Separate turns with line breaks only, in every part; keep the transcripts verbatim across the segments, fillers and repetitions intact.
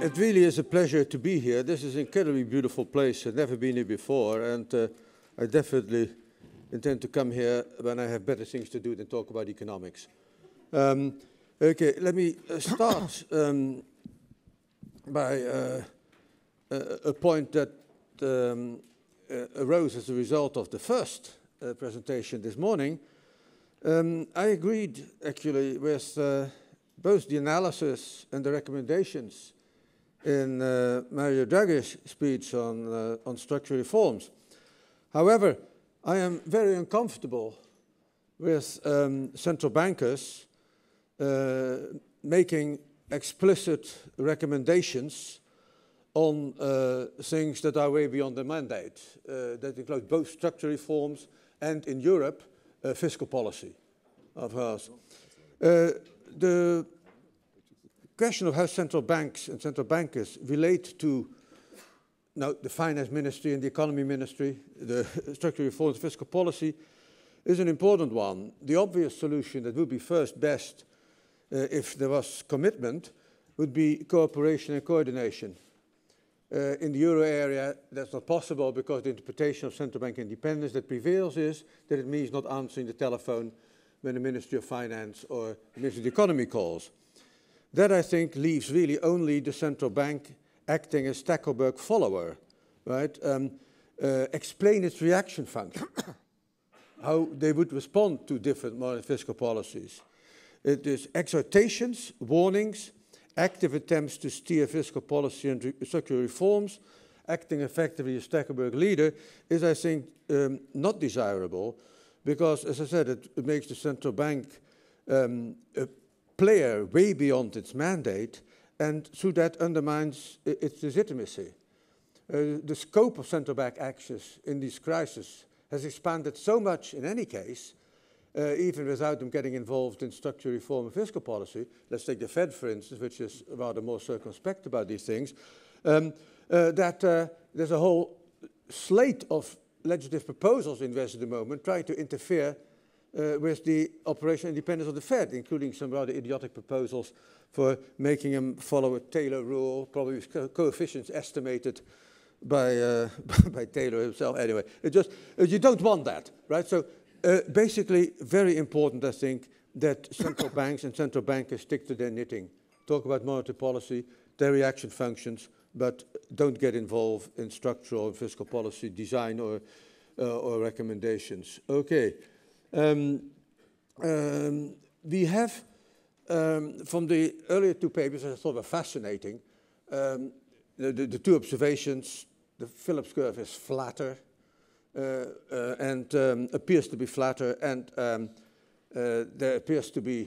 It really is a pleasure to be here. This is an incredibly beautiful place. I've never been here before, and uh, I definitely intend to come here when I have better things to do than talk about economics. Um, okay, let me uh, start um, by uh, a, a point that um, uh, arose as a result of the first uh, presentation this morning. Um, I agreed, actually, with uh, both the analysis and the recommendations in uh, Mario Draghi's speech on, uh, on structural reforms. However, I am very uncomfortable with um, central bankers uh, making explicit recommendations on uh, things that are way beyond their mandate. Uh, that include both structural reforms and, in Europe, uh, fiscal policy of ours. Uh, the question of how central banks and central bankers relate to now, the finance ministry and the economy ministry, the structural reforms, fiscal policy, is an important one. The obvious solution that would be first best uh, if there was commitment would be cooperation and coordination. Uh, in the euro area, that's not possible because the interpretation of central bank independence that prevails is that it means not answering the telephone when the Ministry of Finance or the Ministry of the Economy calls. That, I think, leaves really only the central bank acting as Stackelberg follower, right? Um, uh, explain its reaction function, how they would respond to different monetary fiscal policies. It is exhortations, warnings, active attempts to steer fiscal policy and re structural reforms, acting effectively as Stackelberg leader, is, I think, um, not desirable because, as I said, it, it makes the central bank um, a player way beyond its mandate, and through that undermines its legitimacy. Uh, the scope of central bank actions in these crises has expanded so much in any case, uh, even without them getting involved in structural reform and fiscal policy. Let's take the Fed, for instance, which is rather more circumspect about these things, um, uh, that uh, there's a whole slate of legislative proposals in West at the moment trying to interfere Uh, with the operational independence of the Fed, including some rather idiotic proposals for making them follow a Taylor rule, probably with co coefficients estimated by, uh, by Taylor himself. Anyway, it just, uh, you don't want that, right? So uh, basically, very important, I think, that central banks and central bankers stick to their knitting, talk about monetary policy, their reaction functions, but don't get involved in structural and fiscal policy design or, uh, or recommendations. Okay. Um, um, we have, um, from the earlier two papers, I thought were fascinating, um, the, the, the two observations, the Phillips curve is flatter uh, uh, and um, appears to be flatter, and um, uh, there appears to be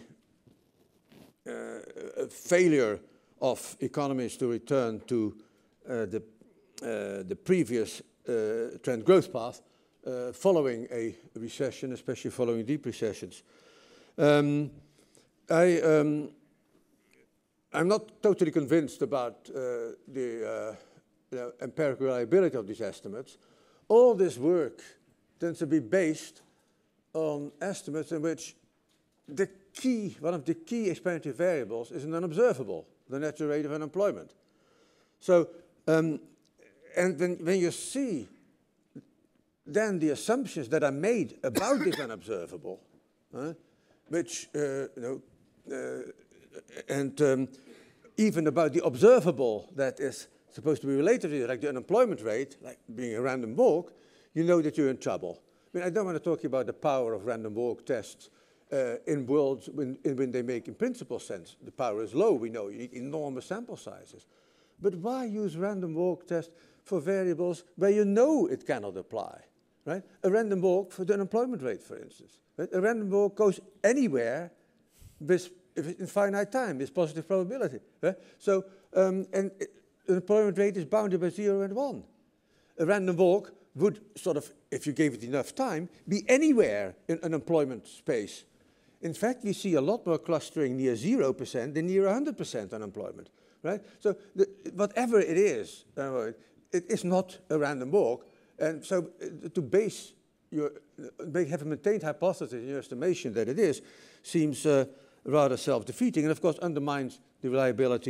uh, a failure of economies to return to uh, the, uh, the previous uh, trend growth path. Uh, following a recession, especially following deep recessions. Um, I, um, I'm not totally convinced about uh, the uh, you know, empirical reliability of these estimates. All this work tends to be based on estimates in which the key, one of the key explanatory variables is an unobservable, the natural rate of unemployment. So, um, and when, when you see then the assumptions that are made about this unobservable, uh, which, uh, you know, uh, and um, even about the observable that is supposed to be related to it, like the unemployment rate, like being a random walk, you know that you're in trouble. I mean, I don't want to talk about the power of random walk tests uh, in worlds when, in, when they make in principle sense. The power is low, we know, you need enormous sample sizes. But why use random walk tests for variables where you know it cannot apply? Right? A random walk for the unemployment rate, for instance. Right? A random walk goes anywhere with, if it's in finite time, with positive probability. Right? So, um, and it, unemployment rate is bounded by zero and one. A random walk would sort of, if you gave it enough time, be anywhere in unemployment space. In fact, we see a lot more clustering near zero percent than near one hundred percent unemployment. Right? So, the, whatever it is, uh, it is not a random walk. And so uh, to base your, uh, have a maintained hypothesis in your estimation that it is, seems uh, rather self-defeating, and of course undermines the reliability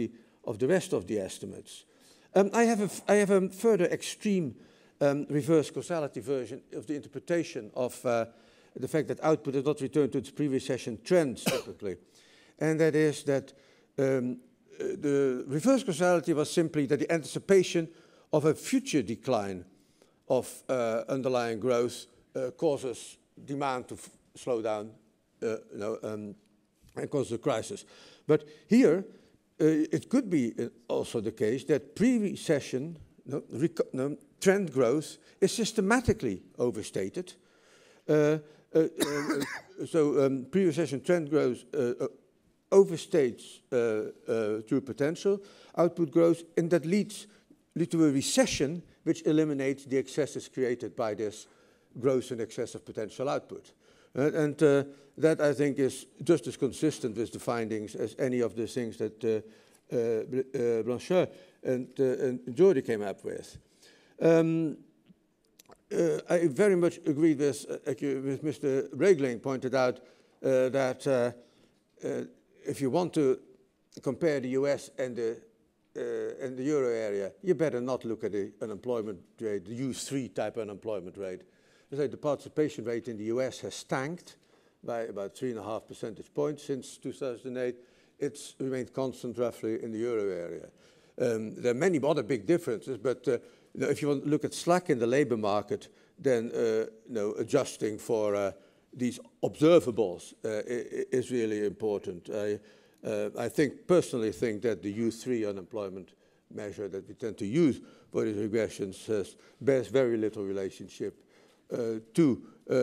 of the rest of the estimates. Um, I, have a f I have a further extreme um, reverse causality version of the interpretation of uh, the fact that output has not returned to its previous session trends typically. And that is that um, uh, the reverse causality was simply that the anticipation of a future decline of uh, underlying growth uh, causes demand to f slow down uh, you know, um, and causes a crisis. But here, uh, it could be uh, also the case that pre-recession no, no, trend growth is systematically overstated. Uh, uh, uh, so um, pre-recession trend growth uh, uh, overstates uh, uh, true potential output growth, and that leads, leads to a recession which eliminates the excesses created by this growth in excess of potential output. Uh, and uh, that, I think, is just as consistent with the findings as any of the things that uh, uh, uh, Blanchard and, uh, and Jordi came up with. Um, uh, I very much agree with, uh, with Mister Regling pointed out uh, that uh, uh, if you want to compare the U S and the, uh, and the euro area, you better not look at the unemployment rate, the U three type unemployment rate. The participation rate in the U S has tanked by about three and a half percentage points since two thousand eight. It's remained constant roughly in the euro area. Um, there are many other big differences, but uh, you know, if you want to look at slack in the labor market, then uh, you know, adjusting for uh, these observables uh, is really important. I, uh, I think, personally think that the U three unemployment measure that we tend to use for these regressions has, bears very little relationship Uh, to uh,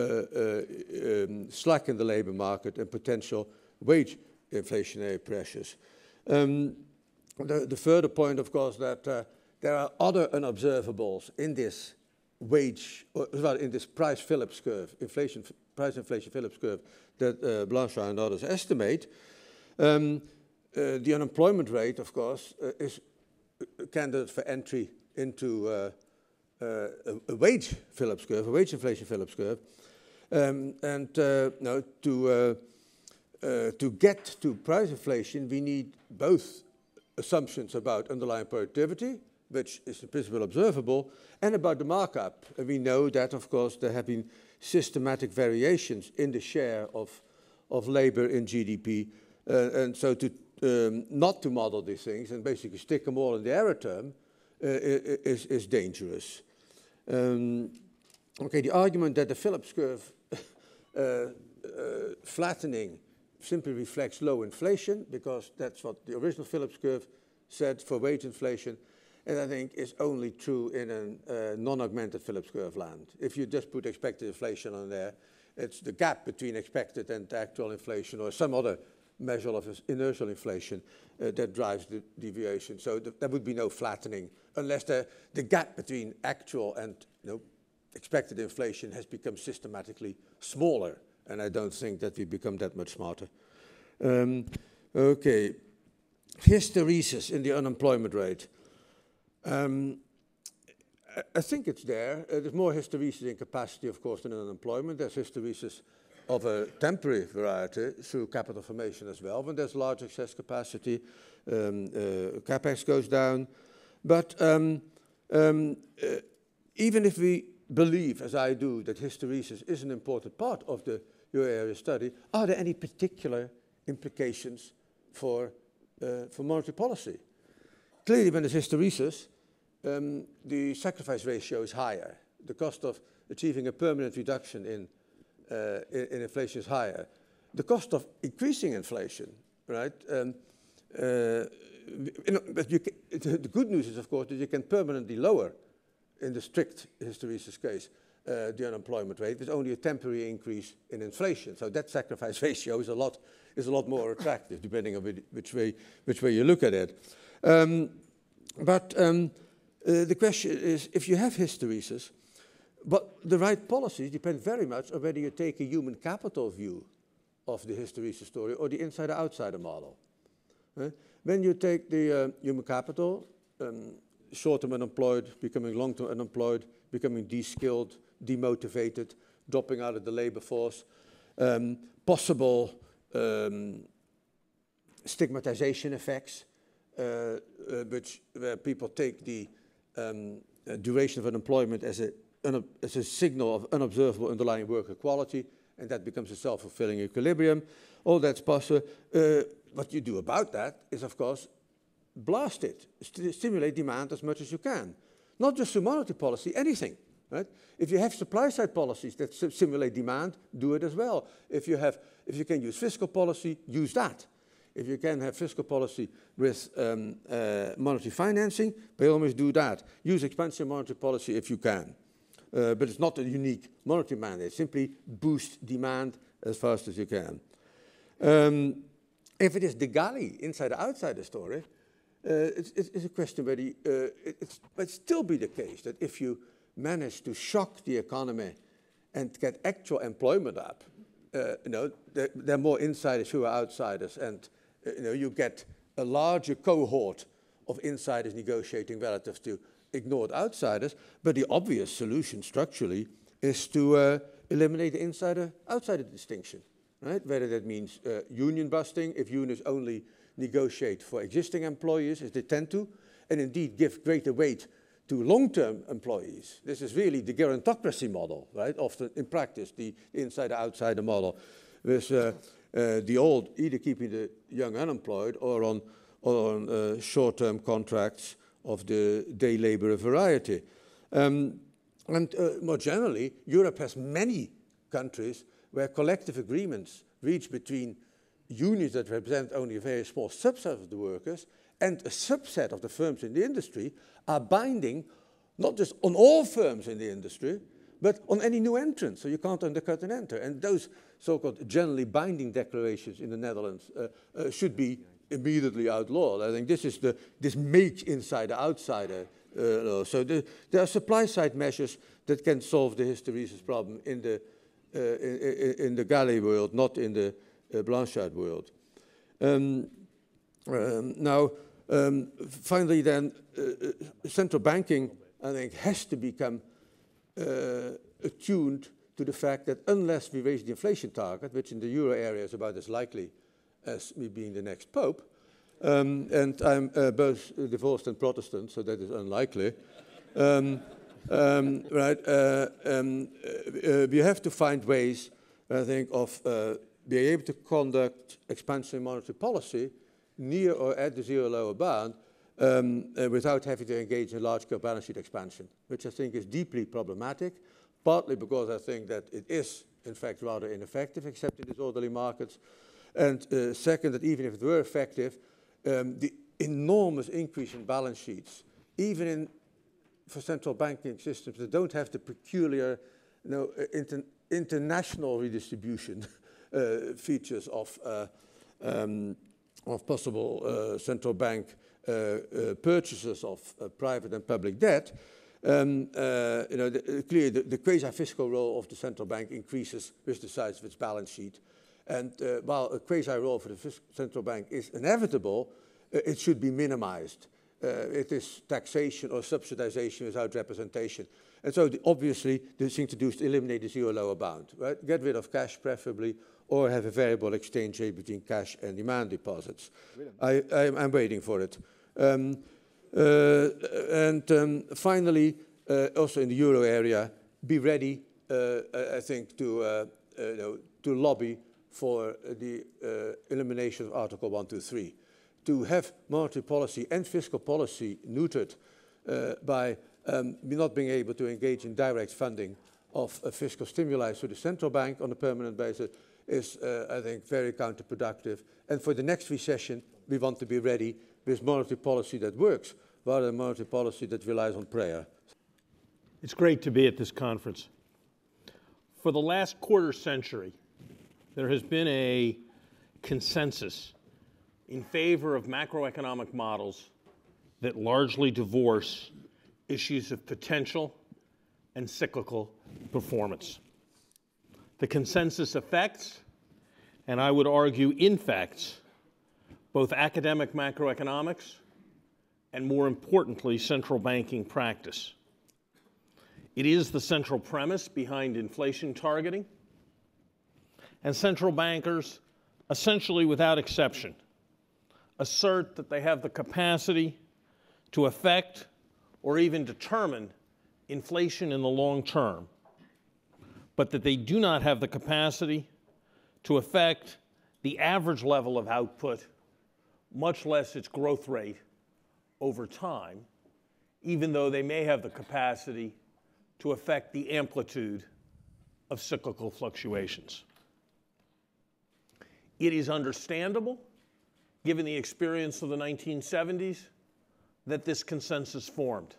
uh, um, slack in the labor market and potential wage inflationary pressures. Um, the, the further point, of course, that uh, there are other unobservables in this wage, or well, in this price Phillips curve, inflation, price inflation Phillips curve that uh, Blanchard and others estimate. Um, uh, the unemployment rate, of course, uh, is a candidate for entry into uh, Uh, a, a wage Phillips curve, a wage inflation Phillips curve, um, and uh, no, to uh, uh, to get to price inflation, we need both assumptions about underlying productivity, which is in principle observable, and about the markup. And we know that, of course, there have been systematic variations in the share of of labor in G D P, uh, and so to um, not to model these things and basically stick them all in the error term uh, is is dangerous. Um, okay, the argument that the Phillips curve uh, uh, flattening simply reflects low inflation, because that's what the original Phillips curve said for wage inflation, and I think is only true in a uh, non-augmented Phillips curve land. If you just put expected inflation on there, it's the gap between expected and actual inflation, or some other measure of inertial inflation uh, that drives the deviation. So th there would be no flattening unless the, the gap between actual and you know, expected inflation has become systematically smaller. And I don't think that we become that much smarter. Um, okay, hysteresis in the unemployment rate. Um, I, I think it's there. Uh, there's more hysteresis in capacity, of course, than in unemployment. There's hysteresis of a temporary variety through capital formation as well. When there's large excess capacity, um, uh, capex goes down. But um, um, uh, even if we believe, as I do, that hysteresis is an important part of the euro area study, are there any particular implications for, uh, for monetary policy? Clearly, when there's hysteresis, um, the sacrifice ratio is higher. The cost of achieving a permanent reduction in Uh, in, in inflation is higher. The cost of increasing inflation, right? Um, uh, you know, but you can, the good news is, of course, that you can permanently lower, in the strict hysteresis case, uh, the unemployment rate with only a temporary increase in inflation. So that sacrifice ratio is a lot is a lot more attractive, depending on which way which way you look at it. Um, but um, uh, the question is, if you have hysteresis, but the right policies depend very much on whether you take a human capital view of the hysteresis story or the insider-outsider model. Uh, when you take the uh, human capital, um, short-term unemployed, becoming long-term unemployed, becoming de-skilled, demotivated, dropping out of the labor force, um, possible um, stigmatization effects uh, uh, which, where people take the um, uh, duration of unemployment as a, as a signal of unobservable underlying worker quality, and that becomes a self-fulfilling equilibrium. All that's possible. Uh, what you do about that is, of course, blast it, st stimulate demand as much as you can. Not just through monetary policy, anything. Right? If you have supply-side policies that simulate demand, do it as well. If you, have, if you can use fiscal policy, use that. If you can have fiscal policy with um, uh, monetary financing, by all means do that. Use expansion monetary policy if you can. Uh, but it's not a unique monetary mandate. Simply boost demand as fast as you can. Um, if it is the galley, inside or outside the story, uh, it's, it's a question whether you, uh, it, it might still be the case that if you manage to shock the economy and get actual employment up, uh, you know, there, there are more insiders who are outsiders, and uh, you know, you get a larger cohort of insiders negotiating relative to ignored outsiders. But the obvious solution structurally is to uh, eliminate the insider-outsider distinction, right? Whether that means uh, union busting, if unions only negotiate for existing employees, as they tend to, and indeed give greater weight to long-term employees. This is really the gerontocracy model, right? Often in practice, the insider-outsider model, with uh, uh, the old either keeping the young unemployed or on, or on uh, short-term contracts of the day laborer variety. Um, and uh, more generally, Europe has many countries where collective agreements reached between unions that represent only a very small subset of the workers and a subset of the firms in the industry are binding not just on all firms in the industry, but on any new entrant, so you can't undercut and enter. And those so-called generally binding declarations in the Netherlands uh, uh, should be immediately outlawed. I think this is the, this make insider-outsider uh, law. So the, there are supply-side measures that can solve the hysteresis problem in the, uh, in, in the galley world, not in the uh, Blanchard world. Um, um, now, Um, finally then, uh, uh, central banking, I think, has to become uh, attuned to the fact that unless we raise the inflation target, which in the euro area is about as likely as me being the next pope, um, and I'm uh, both divorced and Protestant, so that is unlikely, um, um, right, uh, um, uh, we have to find ways, I think, of uh, being able to conduct expansionary monetary policy near or at the zero lower bound um, uh, without having to engage in large-scale balance sheet expansion, which I think is deeply problematic, partly because I think that it is, in fact, rather ineffective, except in disorderly markets, and uh, second, that even if it were effective, um, the enormous increase in balance sheets, even in, for central banking systems that don't have the peculiar you know, inter international redistribution uh, features of uh, um, of possible uh, central bank uh, uh, purchases of uh, private and public debt, um, uh, you know, the, uh, clearly the, the quasi-fiscal role of the central bank increases with the size of its balance sheet. And uh, while a quasi-role for the central bank is inevitable, uh, it should be minimized. Uh, it is taxation or subsidization without representation. And so the, obviously the thing to do is to eliminate the zero lower bound, right? Get rid of cash preferably, or have a variable exchange rate between cash and demand deposits. I, I, I'm waiting for it. Um, uh, and um, finally, uh, also in the euro area, be ready, uh, I think, to, uh, uh, you know, to lobby for the uh, elimination of Article one two three. To have monetary policy and fiscal policy neutered uh, by um, not being able to engage in direct funding of uh, fiscal stimuli through the central bank on a permanent basis is, uh, I think, very counterproductive. And for the next recession, we want to be ready with monetary policy that works, rather than monetary policy that relies on prayer.
It's great to be at this conference. For the last quarter century, there has been a consensus in favor of macroeconomic models that largely divorce issues of potential and cyclical performance. The consensus affects, and I would argue infects, both academic macroeconomics and, more importantly, central banking practice. It is the central premise behind inflation targeting, and central bankers, essentially without exception, assert that they have the capacity to affect or even determine inflation in the long term, but that they do not have the capacity to affect the average level of output, much less its growth rate over time, even though they may have the capacity to affect the amplitude of cyclical fluctuations. It is understandable, given the experience of the nineteen seventies, that this consensus formed.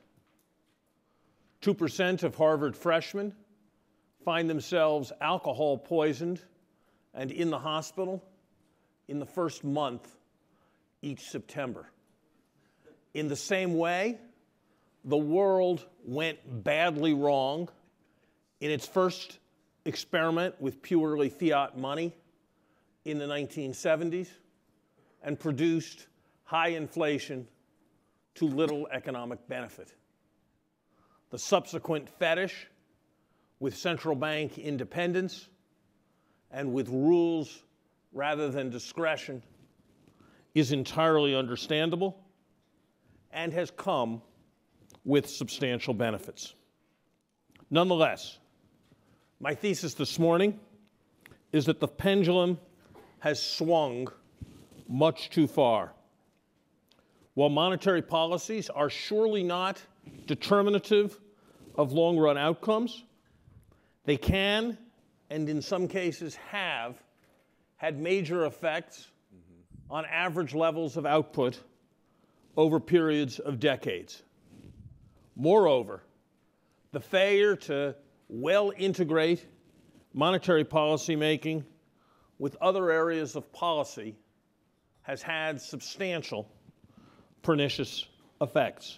two percent of Harvard freshmen find themselves alcohol poisoned and in the hospital in the first month each September. In the same way, the world went badly wrong in its first experiment with purely fiat money in the nineteen seventies and produced high inflation to little economic benefit. The subsequent fetish with central bank independence and with rules rather than discretion is entirely understandable and has come with substantial benefits. Nonetheless, my thesis this morning is that the pendulum has swung much too far. While monetary policies are surely not determinative of long-run outcomes, they can, and in some cases have, had major effects mm-hmm. on average levels of output over periods of decades. Moreover, the failure to well integrate monetary policy making with other areas of policy has had substantial pernicious effects.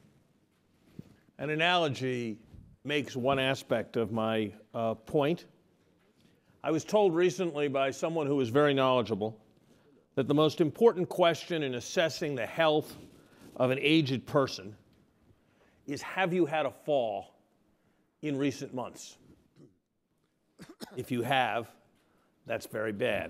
An analogy makes one aspect of my uh, point. I was told recently by someone who was very knowledgeable that the most important question in assessing the health of an aged person is, have you had a fall in recent months? If you have, that's very bad.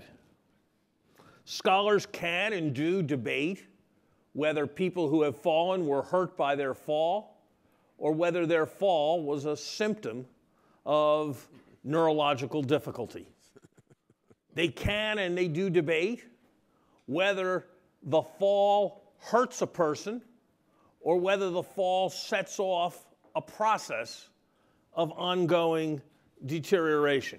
Scholars can and do debate whether people who have fallen were hurt by their fall or whether their fall was a symptom of neurological difficulty. They can and they do debate whether the fall hurts a person or whether the fall sets off a process of ongoing deterioration.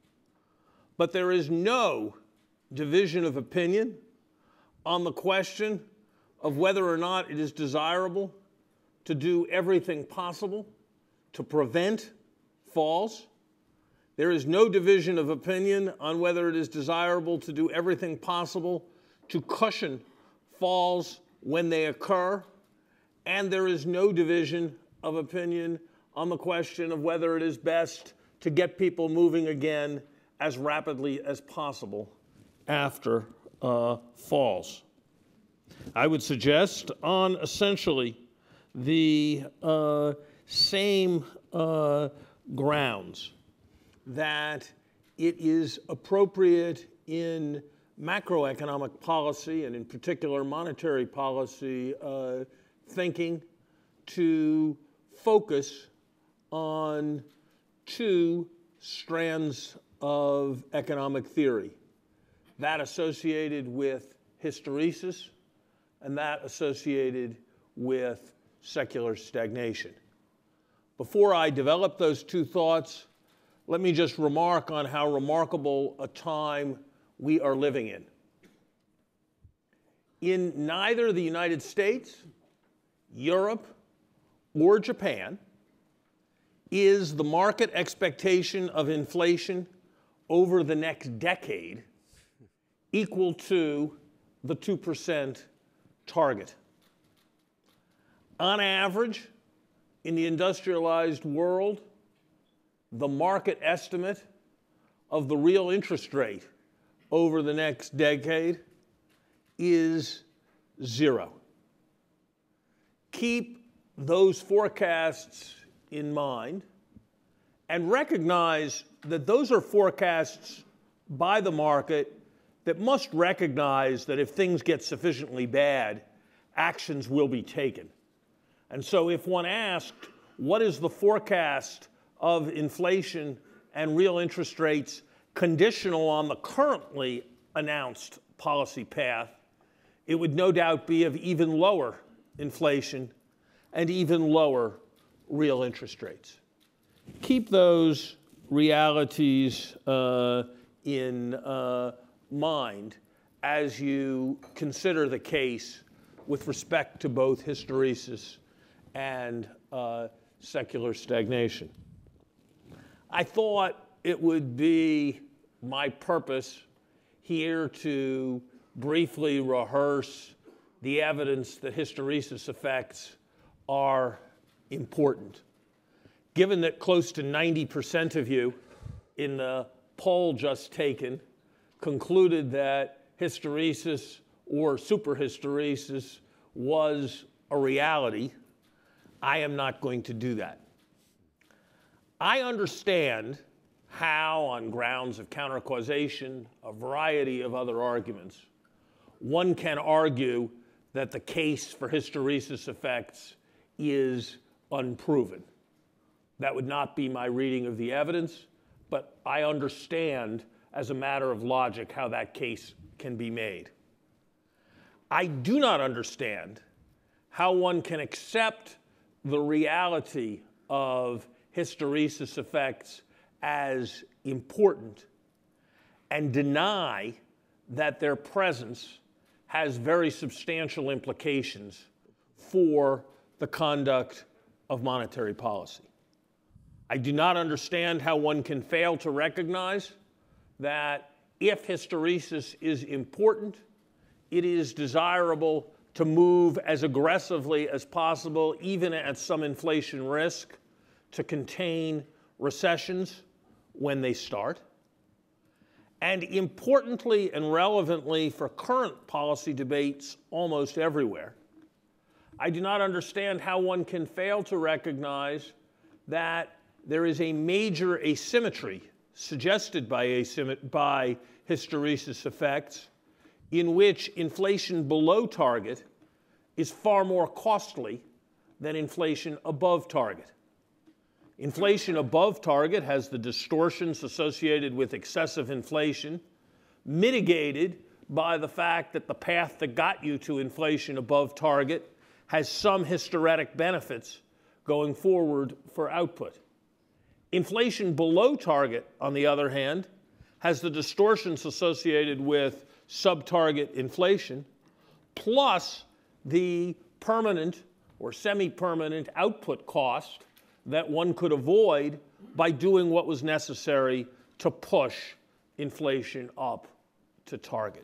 But there is no division of opinion on the question of whether or not it is desirable to do everything possible to prevent falls. There is no division of opinion on whether it is desirable to do everything possible to cushion falls when they occur. And there is no division of opinion on the question of whether it is best to get people moving again as rapidly as possible after uh, falls. I would suggest on essentially the uh, same uh, grounds that it is appropriate in macroeconomic policy, and in particular monetary policy uh, thinking, to focus on two strands of economic theory, that associated with hysteresis and that associated with secular stagnation. Before I develop those two thoughts, let me just remark on how remarkable a time we are living in. In neither the United States, Europe, or Japan is the market expectation of inflation over the next decade equal to the two percent target. On average, in the industrialized world, the market estimate of the real interest rate over the next decade is zero. Keep those forecasts in mind and recognize that those are forecasts by the market that must recognize that if things get sufficiently bad, actions will be taken. And so if one asked, what is the forecast of inflation and real interest rates conditional on the currently announced policy path, it would no doubt be of even lower inflation and even lower real interest rates. Keep those realities uh, in uh, mind as you consider the case with respect to both hysteresis and uh, secular stagnation. I thought it would be my purpose here to briefly rehearse the evidence that hysteresis effects are important. Given that close to ninety percent of you in the poll just taken concluded that hysteresis or superhysteresis was a reality, I am not going to do that. I understand how, on grounds of countercausation, a variety of other arguments, one can argue that the case for hysteresis effects is unproven. That would not be my reading of the evidence, but I understand as a matter of logic how that case can be made. I do not understand how one can accept the reality of hysteresis effects as important and deny that their presence has very substantial implications for the conduct of monetary policy. I do not understand how one can fail to recognize that if hysteresis is important, it is desirable to move as aggressively as possible, even at some inflation risk, to contain recessions when they start. And importantly and relevantly for current policy debates almost everywhere, I do not understand how one can fail to recognize that there is a major asymmetry suggested by, asymmet- by hysteresis effects in which inflation below target is far more costly than inflation above target. Inflation above target has the distortions associated with excessive inflation, mitigated by the fact that the path that got you to inflation above target has some hysteretic benefits going forward for output. Inflation below target, on the other hand, has the distortions associated with sub-target inflation, plus the permanent or semi-permanent output cost that one could avoid by doing what was necessary to push inflation up to target.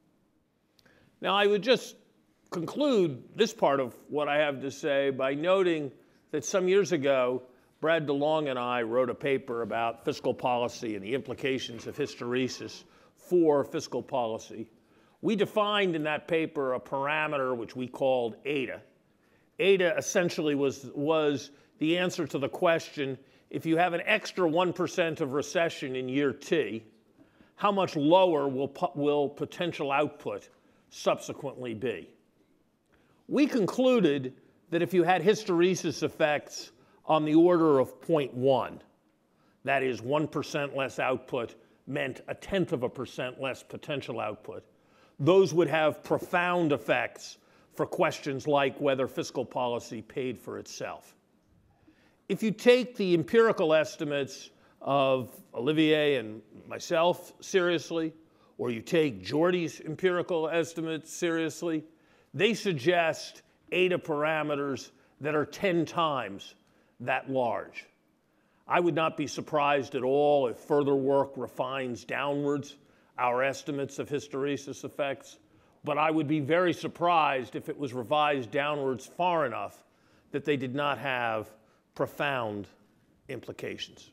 Now, I would just conclude this part of what I have to say by noting that some years ago, Brad DeLong and I wrote a paper about fiscal policy and the implications of hysteresis for fiscal policy. We defined in that paper a parameter which we called eta. Eta essentially was, was the answer to the question, if you have an extra one percent of recession in year T, how much lower will, will potential output subsequently be? We concluded that if you had hysteresis effects on the order of zero point one, that is one percent less output meant a tenth of a percent less potential output, those would have profound effects for questions like whether fiscal policy paid for itself. If you take the empirical estimates of Olivier and myself seriously, or you take Jordy's empirical estimates seriously, they suggest eta parameters that are ten times that large. I would not be surprised at all if further work refines downwards our estimates of hysteresis effects, but I would be very surprised if it was revised downwards far enough that they did not have profound implications.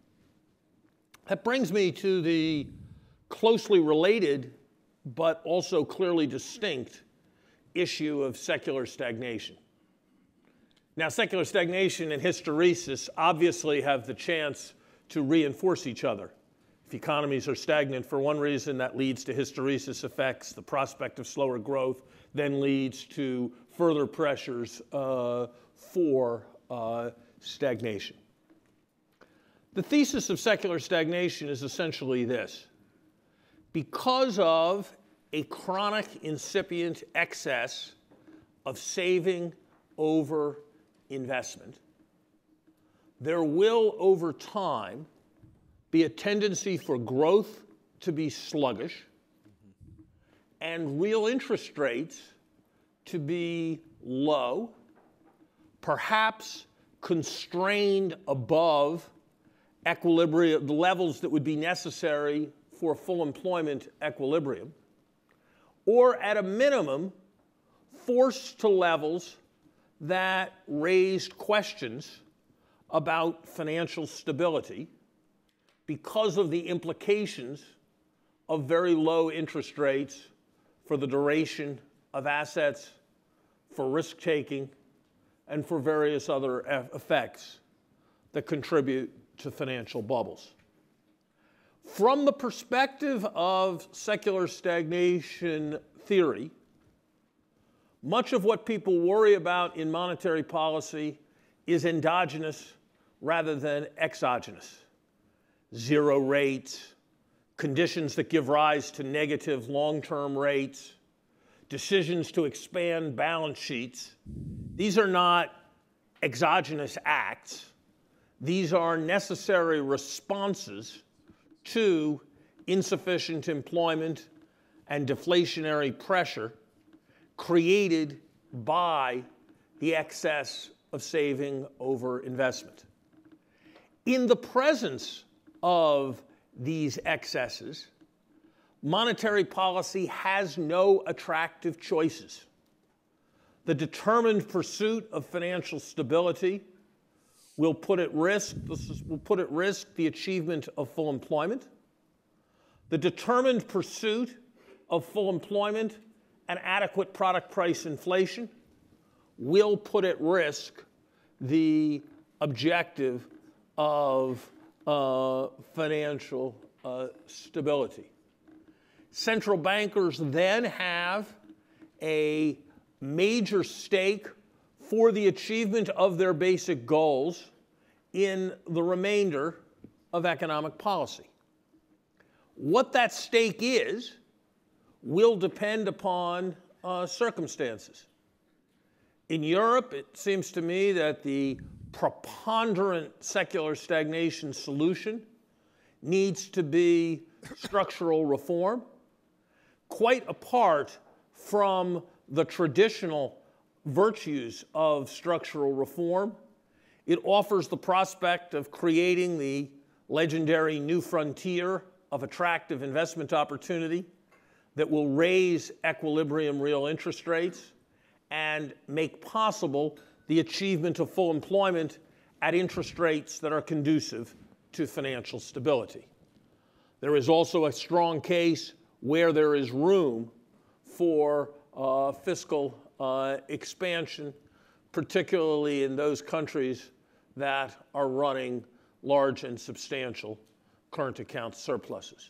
That brings me to the closely related, but also clearly distinct, issue of secular stagnation. Now, secular stagnation and hysteresis obviously have the chance to reinforce each other. If economies are stagnant for one reason, that leads to hysteresis effects. The prospect of slower growth then leads to further pressures uh, for uh, stagnation. The thesis of secular stagnation is essentially this. Because of a chronic incipient excess of saving over investment, there will, over time, be a tendency for growth to be sluggish and real interest rates to be low, perhaps constrained above equilibrium, the levels that would be necessary for full employment equilibrium, or at a minimum, forced to levels that raised questions about financial stability because of the implications of very low interest rates for the duration of assets, for risk-taking, and for various other effects that contribute to financial bubbles. From the perspective of secular stagnation theory, much of what people worry about in monetary policy is endogenous rather than exogenous. Zero rates, conditions that give rise to negative long-term rates, decisions to expand balance sheets. These are not exogenous acts. These are necessary responses to insufficient employment and deflationary pressure created by the excess of saving over investment. In the presence of these excesses, monetary policy has no attractive choices. The determined pursuit of financial stability will put at risk, will put at risk the achievement of full employment. The determined pursuit of full employment and adequate product price inflation will put at risk the objective of uh, financial uh, stability. Central bankers then have a major stake for the achievement of their basic goals in the remainder of economic policy. What that stake is will depend upon uh, circumstances. In Europe, it seems to me that the preponderant secular stagnation solution needs to be structural reform, quite apart from the traditional virtues of structural reform. It offers the prospect of creating the legendary new frontier of attractive investment opportunity that will raise equilibrium real interest rates and make possible the achievement of full employment at interest rates that are conducive to financial stability. There is also a strong case where there is room for uh, fiscal uh, expansion, particularly in those countries that are running large and substantial current account surpluses.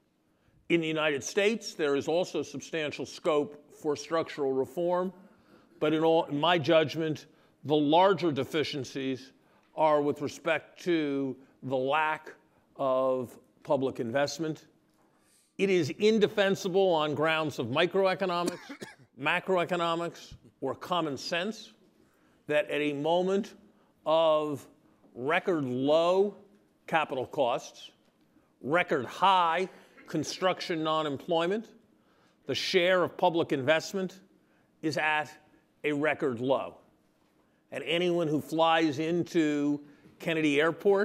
In the United States, there is also substantial scope for structural reform, but in, all, in my judgment, the larger deficiencies are with respect to the lack of public investment. It is indefensible on grounds of microeconomics, macroeconomics, or common sense that at a moment of record low capital costs, record high construction non-employment, the share of public investment is at a record low. And anyone who flies into Kennedy Airport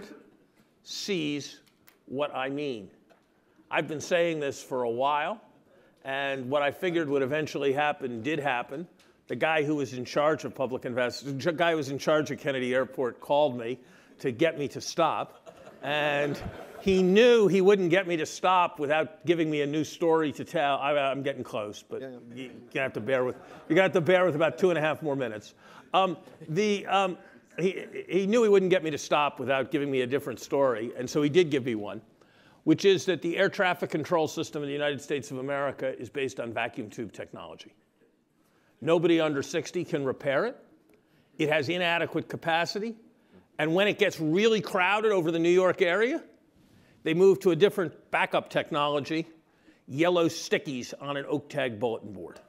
sees what I mean. I've been saying this for a while, and what I figured would eventually happen did happen. The guy who was in charge of public investment, the guy who was in charge of Kennedy Airport called me to get me to stop, and he knew he wouldn't get me to stop without giving me a new story to tell. I, I'm getting close, but yeah, yeah. you're gonna have to bear with. You're gonna have to bear with about two and a half more minutes. Um, the um, he he knew he wouldn't get me to stop without giving me a different story, and so he did give me one. which is that the air traffic control system in the United States of America is based on vacuum tube technology. Nobody under sixty can repair it. It has inadequate capacity. And when it gets really crowded over the New York area, they move to a different backup technology, yellow stickies on an oak tag bulletin board.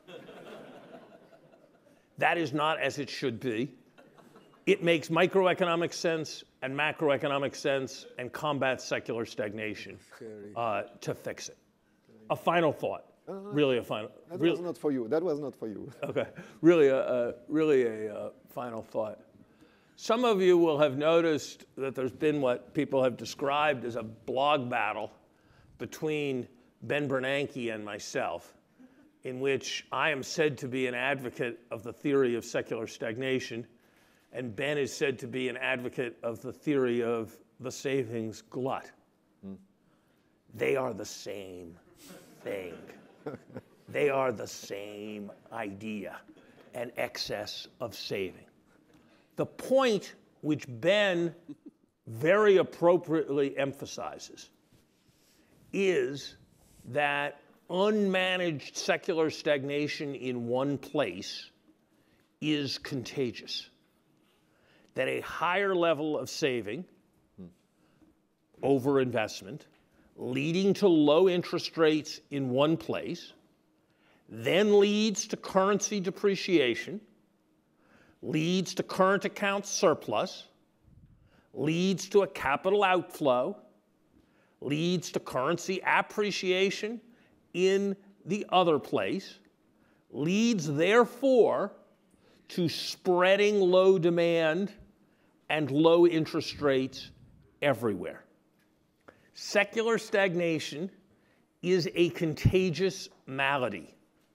That is not as it should be. It makes microeconomic sense and macroeconomic sense and combats secular stagnation uh, to fix it. A final thought. Uh, really a final.
That
really,
was not for you. That was not for you.
Okay. Really a, a really a uh, final thought. Some of you will have noticed that there's been what people have described as a blog battle between Ben Bernanke and myself, in which I am said to be an advocate of the theory of secular stagnation, and Ben is said to be an advocate of the theory of the savings glut. Mm. They are the same thing. They are the same idea, an excess of saving. The point which Ben very appropriately emphasizes is that unmanaged secular stagnation in one place is contagious. That a higher level of saving, overinvestment, leading to low interest rates in one place, then leads to currency depreciation, leads to current account surplus, leads to a capital outflow, leads to currency appreciation in the other place, leads therefore to spreading low demand and low interest rates everywhere. Secular stagnation is a contagious malady.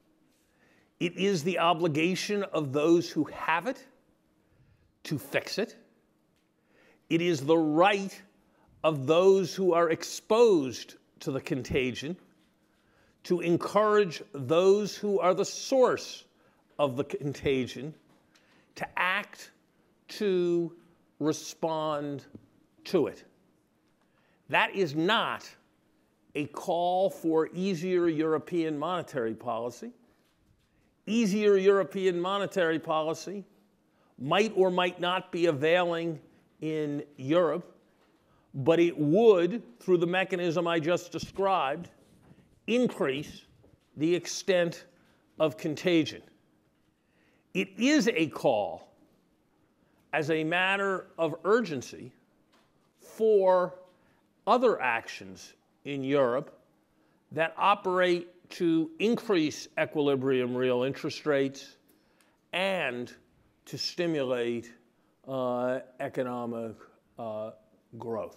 It is the obligation of those who have it to fix it. It is the right of those who are exposed to the contagion to encourage those who are the source of the contagion to act, to respond to it. That is not a call for easier European monetary policy. Easier European monetary policy might or might not be availing in Europe, but it would, through the mechanism I just described, increase the extent of contagion. It is a call, as a matter of urgency, for other actions in Europe that operate to increase equilibrium real interest rates and to stimulate uh, economic uh, growth.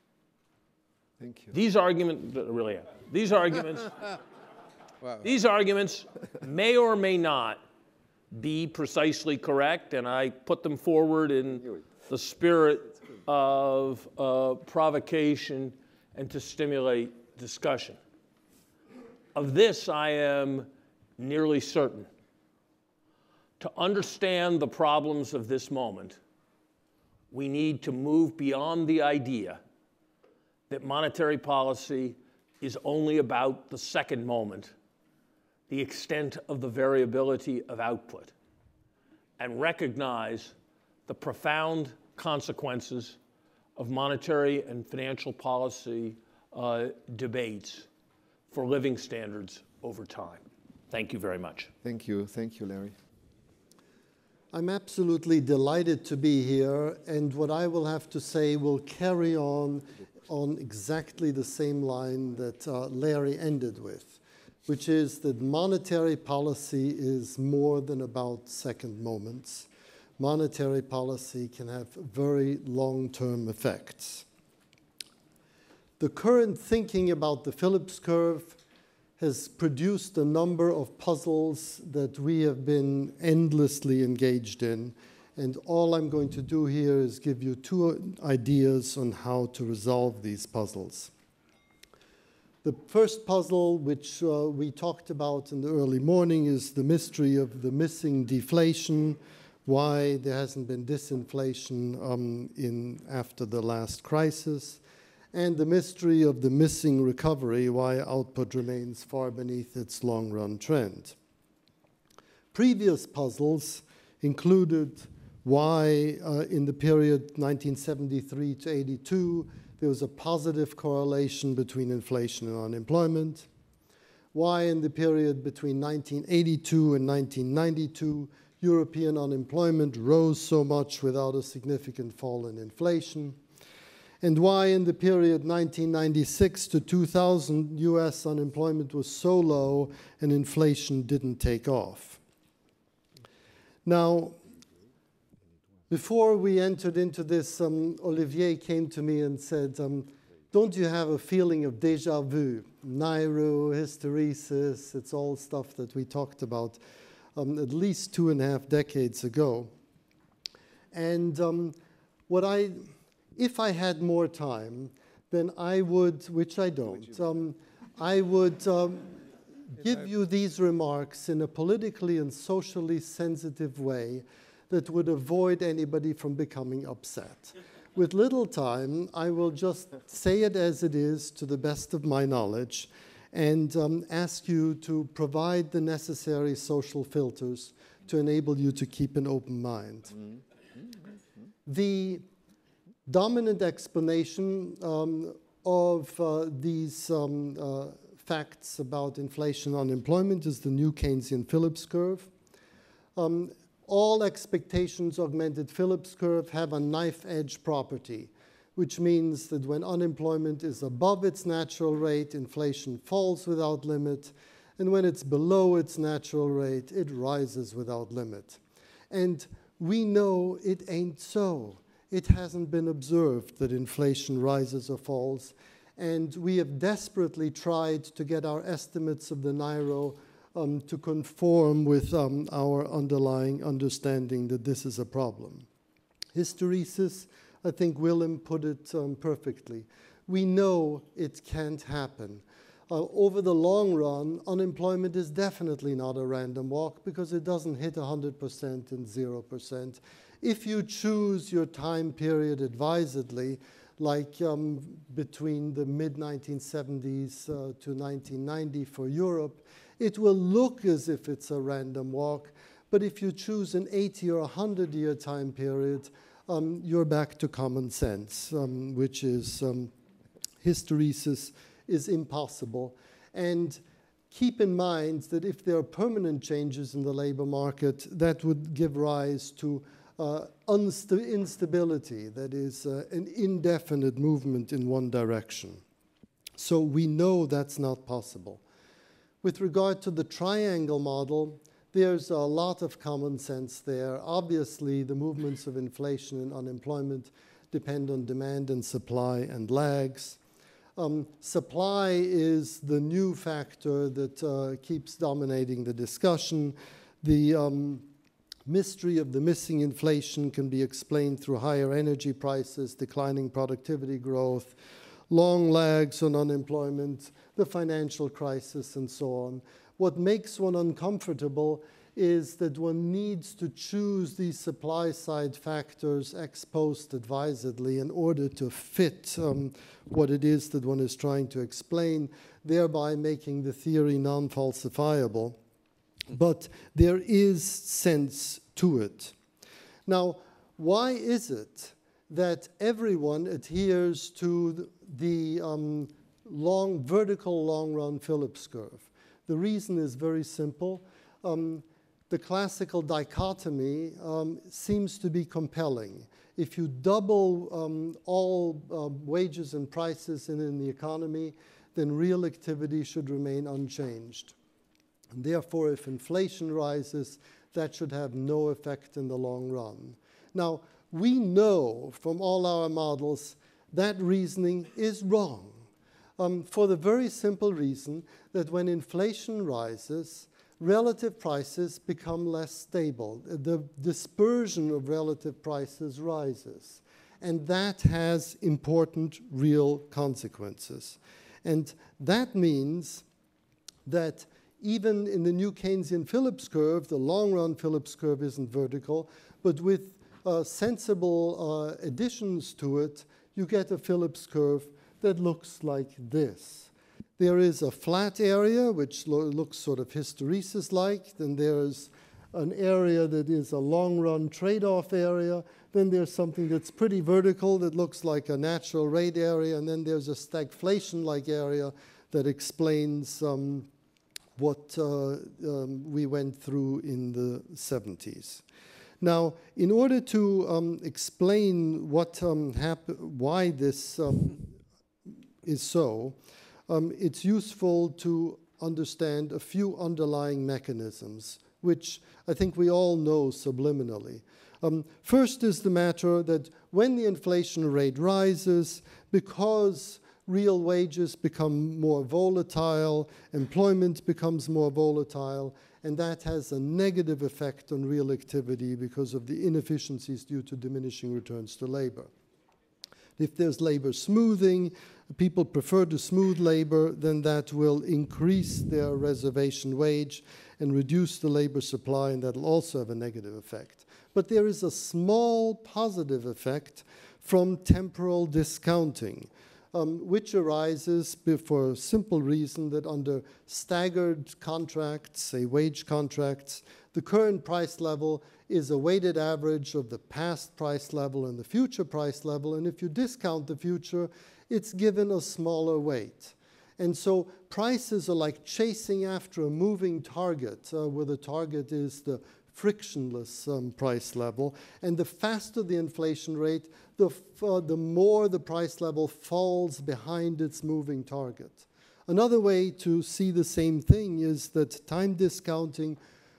Thank you.
These arguments, really, these arguments, wow. These arguments may or may not be precisely correct, and I put them forward in the spirit of uh, provocation and to stimulate discussion. Of this, I am nearly certain. To understand the problems of this moment, we need to move beyond the idea that monetary policy is only about the second moment, the extent of the variability of output, and recognize the profound consequences of monetary and financial policy uh, debates for living standards over time. Thank you very much.
Thank you. Thank you, Larry.
I'm absolutely delighted to be here, and what I will have to say will carry on on exactly the same line that uh, Larry ended with, which is that monetary policy is more than about second moments. Monetary policy can have very long-term effects. The current thinking about the Phillips curve has produced a number of puzzles that we have been endlessly engaged in. And all I'm going to do here is give you two ideas on how to resolve these puzzles. The first puzzle, which uh, we talked about in the early morning, is the mystery of the missing deflation, why there hasn't been disinflation um, in, after the last crisis. and the mystery of the missing recovery, why output remains far beneath its long-run trend. Previous puzzles included why uh, in the period nineteen seventy-three to eighty-two there was a positive correlation between inflation and unemployment, why in the period between nineteen eighty-two and nineteen ninety-two European unemployment rose so much without a significant fall in inflation, and why in the period nineteen ninety-six to two thousand U S unemployment was so low and inflation didn't take off. Now, before we entered into this, um, Olivier came to me and said, um, don't you have a feeling of déjà vu? Nairo, hysteresis, it's all stuff that we talked about um, at least two and a half decades ago. And um, what I, if I had more time, then I would, which I don't, um, I would um, give you these remarks in a politically and socially sensitive way that would avoid anybody from becoming upset. With little time, I will just say it as it is to the best of my knowledge and um, ask you to provide the necessary social filters to enable you to keep an open mind. Mm-hmm. The dominant explanation um, of uh, these um, uh, facts about inflation and unemployment is the new Keynesian Phillips curve. Um, all expectations augmented Phillips curve have a knife edge property, which means that when unemployment is above its natural rate, inflation falls without limit, and when it's below its natural rate, it rises without limit. And we know it ain't so. It hasn't been observed that inflation rises or falls. And we have desperately tried to get our estimates of the Nairo um, to conform with um, our underlying understanding that this is a problem. Hysteresis, I think Willem put it um, perfectly. We know it can't happen. Uh, over the long run, unemployment is definitely not a random walk because it doesn't hit one hundred percent and zero percent. If you choose your time period advisedly, like um, between the mid nineteen seventies uh, to nineteen ninety for Europe, it will look as if it's a random walk. But if you choose an eighty or one hundred year time period, um, you're back to common sense, um, which is um, hysteresis is impossible. And keep in mind that if there are permanent changes in the labor market, that would give rise to Uh, instability, that is uh, an indefinite movement in one direction. So we know that's not possible. With regard to the triangle model, there's a lot of common sense there. Obviously, the movements of inflation and unemployment depend on demand and supply and lags. Um, supply is the new factor that uh, keeps dominating the discussion. The um, mystery of the missing inflation can be explained through higher energy prices, declining productivity growth, long lags on unemployment, the financial crisis, and so on. What makes one uncomfortable is that one needs to choose these supply-side factors ex post advisedly in order to fit um, what it is that one is trying to explain, thereby making the theory non-falsifiable. But there is sense to it. Now, why is it that everyone adheres to the um, long, vertical long-run Phillips curve? The reason is very simple. Um, the classical dichotomy um, seems to be compelling. If you double um, all uh, wages and prices in, in the economy, then real activity should remain unchanged. And therefore, if inflation rises, that should have no effect in the long run. Now, we know from all our models that reasoning is wrong, um, for the very simple reason that when inflation rises, relative prices become less stable. The dispersion of relative prices rises. And that has important real consequences. And that means that even in the new Keynesian Phillips curve, the long-run Phillips curve isn't vertical, but with uh, sensible uh, additions to it, you get a Phillips curve that looks like this. There is a flat area, which lo looks sort of hysteresis-like. Then there's an area that is a long-run trade-off area. Then there's something that's pretty vertical that looks like a natural rate area. And then there's a stagflation-like area that explains um, what uh, um, we went through in the seventies. Now, in order to um, explain what um, why this um, is so, um, it's useful to understand a few underlying mechanisms, which I think we all know subliminally. Um, first is the matter that when the inflation rate rises, because real wages become more volatile, employment becomes more volatile, and that has a negative effect on real activity because of the inefficiencies due to diminishing returns to labor. If there's labor smoothing, people prefer to smooth labor, then that will increase their reservation wage and reduce the labor supply, and that'll also have a negative effect. But there is a small positive effect from temporal discounting, Um, which arises for a simple reason that under staggered contracts, say wage contracts, the current price level is a weighted average of the past price level and the future price level. And if you discount the future, it's given a smaller weight. And so prices are like chasing after a moving target, uh, where the target is the frictionless um, price level. And the faster the inflation rate, the, uh, the more the price level falls behind its moving target. Another way to see the same thing is that time discounting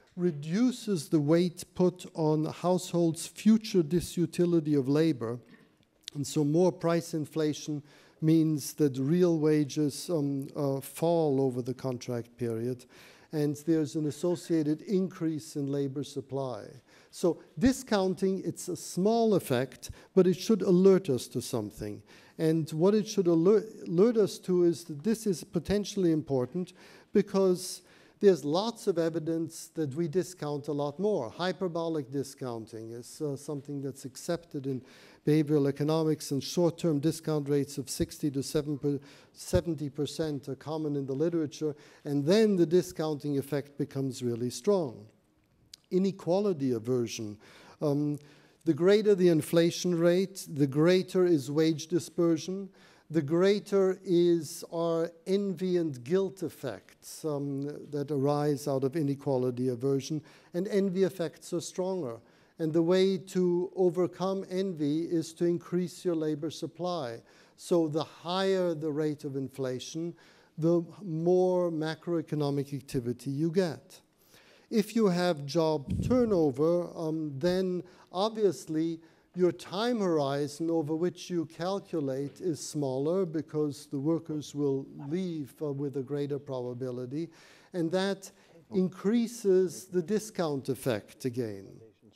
reduces the weight put on households' future disutility of labor. And so more price inflation means that real wages um, uh, fall over the contract period, and there's an associated increase in labor supply. So discounting, it's a small effect, but it should alert us to something. And what it should alert, alert us to is that this is potentially important because there's lots of evidence that we discount a lot more. Hyperbolic discounting is uh, something that's accepted in behavioral economics, and short-term discount rates of sixty to seventy percent are common in the literature, and then the discounting effect becomes really strong. Inequality aversion. Um, the greater the inflation rate, the greater is wage dispersion, the greater is our envy and guilt effects um, that arise out of inequality aversion, and envy effects are stronger. And the way to overcome envy is to increase your labor supply. So the higher the rate of inflation, the more macroeconomic activity you get. If you have job turnover, um, then obviously your time horizon over which you calculate is smaller because the workers will leave uh, with a greater probability, and that increases the discount effect again.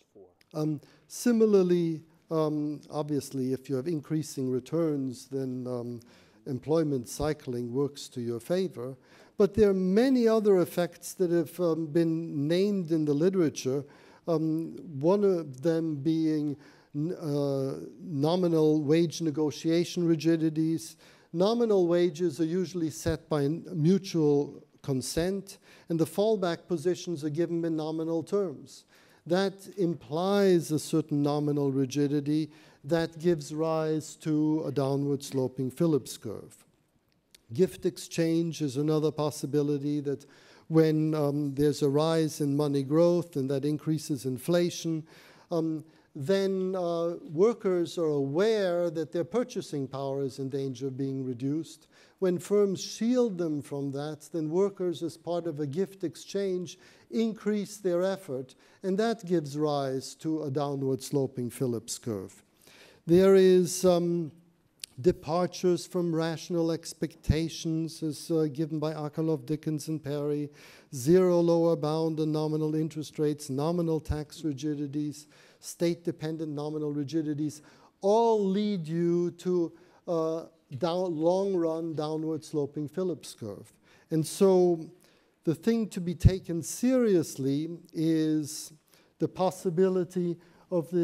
Um, similarly, um, obviously, if you have increasing returns, then um, employment cycling works to your favor. But there are many other effects that have um, been named in the literature, um, one of them being uh, nominal wage negotiation rigidities. Nominal wages are usually set by mutual consent, and the fallback positions are given in nominal terms. That implies a certain nominal rigidity that gives rise to a downward sloping Phillips curve. Gift exchange is another possibility, that when um, there's a rise in money growth and that increases inflation, um, then uh, workers are aware that their purchasing power is in danger of being reduced. When firms shield them from that, then workers, as part of a gift exchange, increase their effort, and that gives rise to a downward sloping Phillips curve. There is um, departures from rational expectations, as uh, given by Akerlof, Dickens, and Perry, zero lower bound on nominal interest rates, nominal tax rigidities, state-dependent nominal rigidities, all lead you to uh, down, long-run downward sloping Phillips curve. And so the thing to be taken seriously is the possibility of this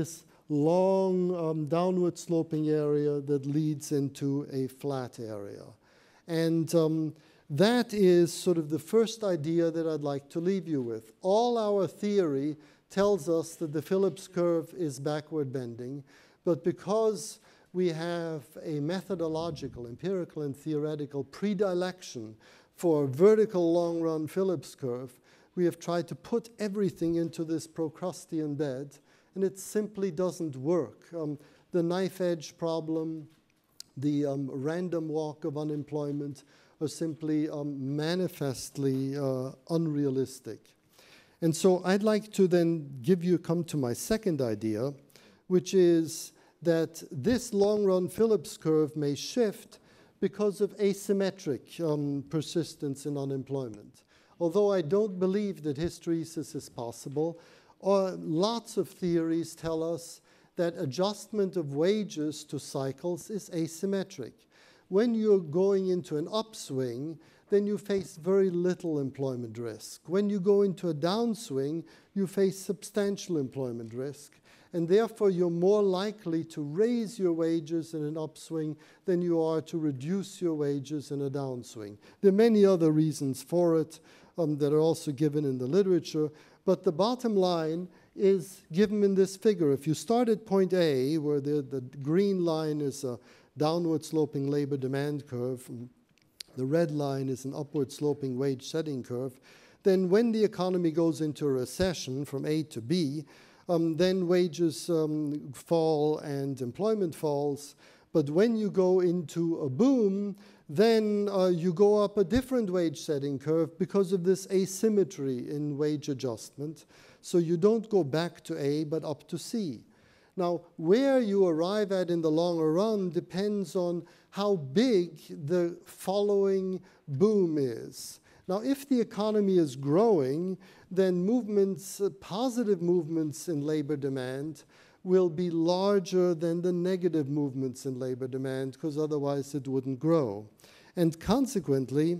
long um, downward sloping area that leads into a flat area. And um, that is sort of the first idea that I'd like to leave you with. All our theory tells us that the Phillips curve is backward bending, but because we have a methodological, empirical, and theoretical predilection for vertical long-run Phillips curve, we have tried to put everything into this Procrustean bed, and it simply doesn't work. Um, the knife edge problem, the um, random walk of unemployment are simply um, manifestly uh, unrealistic. And so I'd like to then give you, come to my second idea, which is that this long-run Phillips curve may shift because of asymmetric um, persistence in unemployment. Although I don't believe that hysteresis is possible, uh, lots of theories tell us that adjustment of wages to cycles is asymmetric. When you're going into an upswing, then you face very little employment risk. When you go into a downswing, you face substantial employment risk. And therefore, you're more likely to raise your wages in an upswing than you are to reduce your wages in a downswing. There are many other reasons for it um, that are also given in the literature. But the bottom line is given in this figure. If you start at point A, where the, the green line is a downward sloping labor demand curve, the red line is an upward sloping wage setting curve, then when the economy goes into a recession from A to B, um, then wages um, fall and employment falls. But when you go into a boom, then uh, you go up a different wage setting curve because of this asymmetry in wage adjustment. So you don't go back to A, but up to C. Now, where you arrive at in the longer run depends on how big the following boom is. Now, if the economy is growing, then movements, uh, positive movements in labor demand will be larger than the negative movements in labor demand, because otherwise it wouldn't grow. And consequently,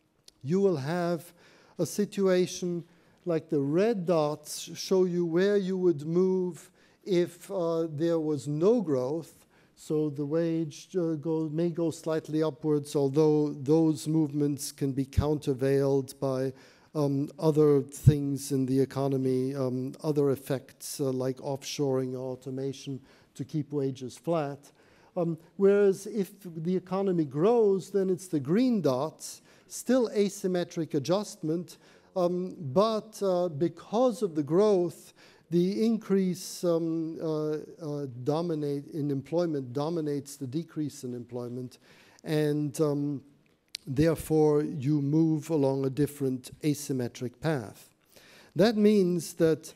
you will have a situation like the red dots show you where you would move if uh, there was no growth. So the wage uh, go, may go slightly upwards, although those movements can be countervailed by um, other things in the economy, um, other effects uh, like offshoring or automation to keep wages flat. Um, whereas if the economy grows, then it's the green dots, still asymmetric adjustment, um, but uh, because of the growth, the increase um, uh, uh, dominate in employment dominates the decrease in employment, and um, therefore you move along a different asymmetric path. That means that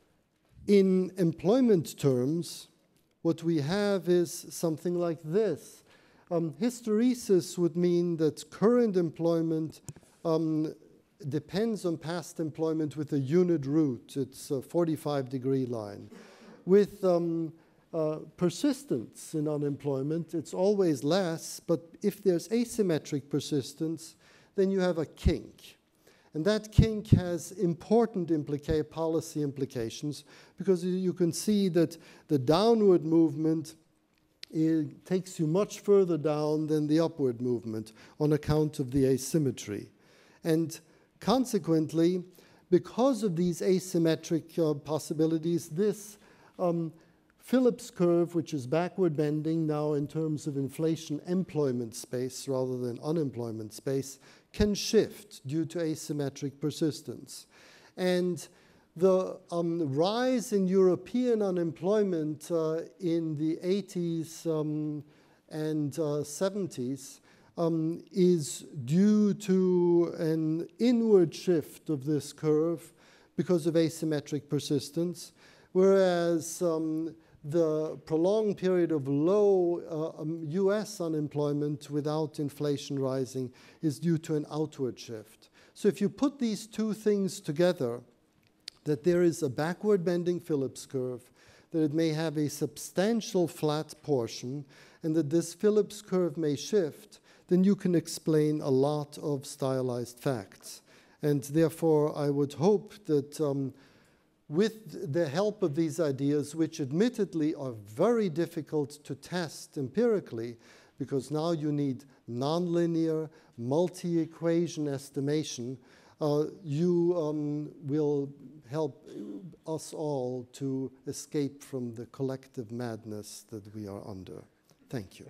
in employment terms, what we have is something like this. Um, hysteresis would mean that current employment um, depends on past employment with a unit root. It's a forty-five degree line. With um, uh, persistence in unemployment, it's always less, but if there's asymmetric persistence, then you have a kink. And that kink has important implica- policy implications, because you can see that the downward movement it takes you much further down than the upward movement on account of the asymmetry. And consequently, because of these asymmetric uh, possibilities, this um, Phillips curve, which is backward bending now in terms of inflation employment space rather than unemployment space, can shift due to asymmetric persistence. And the um, rise in European unemployment uh, in the eighties um, and uh, seventies Um, is due to an inward shift of this curve because of asymmetric persistence, whereas um, the prolonged period of low uh, um, U S unemployment without inflation rising is due to an outward shift. So if you put these two things together, that there is a backward bending Phillips curve, that it may have a substantial flat portion, and that this Phillips curve may shift, then you can explain a lot of stylized facts. And therefore, I would hope that um, with the help of these ideas, which admittedly are very difficult to test empirically, because now you need nonlinear, multi-equation estimation, uh, you um, will help us all to escape from the collective madness that we are under. Thank you.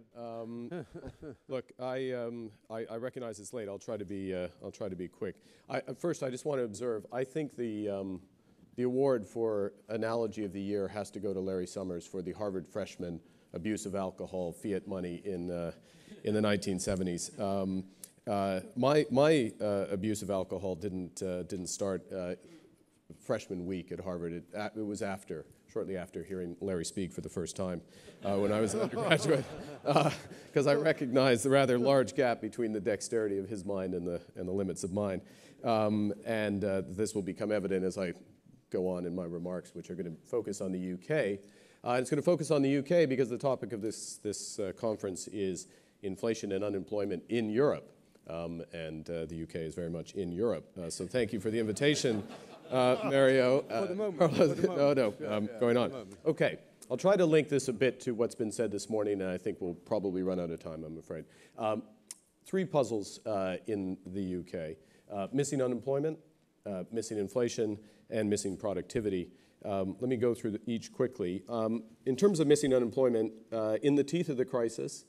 Um, look, I, um, I, I recognize it's late. I'll try to be, uh, I'll try to be quick. I, first, I just want to observe, I think the, um, the award for Analogy of the Year has to go to Larry Summers for the Harvard freshman abuse of alcohol, fiat money in, uh, in the nineteen seventies. Um, uh, my my uh, abuse of alcohol didn't, uh, didn't start uh, freshman week at Harvard. It, uh, it was after. Shortly after hearing Larry speak for the first time uh, when I was an undergraduate, because uh, I recognized the rather large gap between the dexterity of his mind and the, and the limits of mine. Um, and uh, this will become evident as I go on in my remarks, which are going to focus on the U K. Uh, it's going to focus on the U K because the topic of this, this uh, conference is inflation and unemployment in Europe. Um, and uh, the U K is very much in Europe. Uh, so thank you for the invitation. Uh, Mario, uh,
for the moment, for the
no, no,
yeah,
um,
yeah,
going on. Okay, I'll try to link this a bit to what's been said this morning, and I think we'll probably run out of time, I'm afraid. Um, three puzzles uh, in the U K. Uh, missing unemployment, uh, missing inflation, and missing productivity. Um, let me go through the, each quickly. Um, in terms of missing unemployment, uh, in the teeth of the crisis,